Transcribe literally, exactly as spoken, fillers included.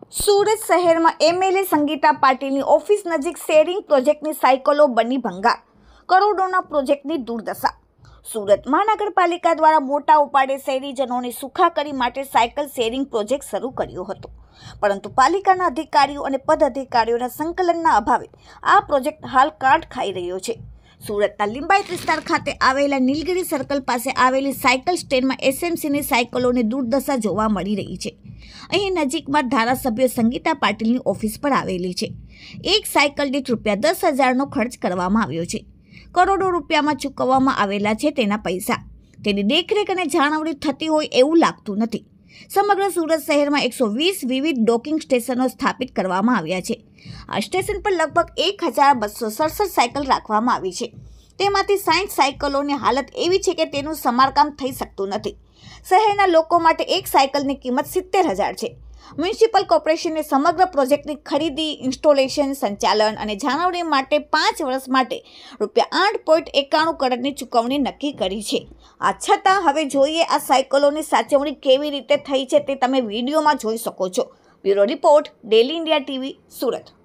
સુરત શહેરમાં એમએલએ સંગીતા પાટીલની ઓફિસ નજીક શેરિંગ પ્રોજેક્ટની સાયકલો બની ભંગાર, કરોડોના પ્રોજેક્ટની દુર્દશા। સુરત મહાનગરપાલિકા દ્વારા મોટા ઉપાડે શહેરીજનોની સુખાકારી માટે સાયકલ શેરિંગ પ્રોજેક્ટ શરૂ કર્યો હતો, પરંતુ પાલિકાના અધિકારીઓ અને પદ અધિકારીઓના સંકલનના અભાવે આ પ્રોજેક્ટ હાલ કાટ ખાઈ રહ્યો છે। સુરતના લિંબાયત વિસ્તાર ખાતે આવેલા નીલગિરી સર્કલ પાસે આવેલી સાયકલ સ્ટેન્ડમાં એસએમસીની સાયકલોની દુર્દશા જોવા મળી રહી છે। અહીં નજીકમાં ધારાસભ્ય સંગીતા પાટીલની ઓફિસ પર આવેલી છે। એક સાયકલ દીઠ રૂપિયા દસ હજારનો ખર્ચ કરવામાં આવ્યો છે। કરોડો રૂપિયામાં ચૂકવવામાં આવેલા છે તેના પૈસા, તેની દેખરેખ અને જાળવણી થતી હોય એવું લાગતું નથી। સમગ્ર સુરત શહેરમાં એકસો વીસ વિવિધ ડોકિંગ સ્ટેશનો સ્થાપિત કરવામાં આવ્યા છે। આ સ્ટેશન પર લગભગ એક હજાર બસો સડસઠ સાયકલ રાખવામાં આવી છે। તેમાંથી સાઠ સાયકલોની હાલત એવી છે કે તેનું સમારકામ થઈ શકતું નથી। શહેરના લોકો માટે એક સાયકલની કિંમત સિત્તેર હજાર છે। મ્યુનિસિપલ કોર્પોરેશને સમગ્ર પ્રોજેક્ટની ખરીદી, ઇન્સ્ટોલેશન, સંચાલન અને જાળવણી માટે પાંચ વર્ષ માટે રૂપિયા આઠ પોઈન્ટ એકાણું કરોડની ચૂકવણી નક્કી કરી છે। આ છતાં હવે જોઈએ આ સાયકલોની સાચવણી કેવી રીતે થઈ છે તે તમે વિડીયોમાં જોઈ શકો છો। Bureau report, Daily India TV, Surat.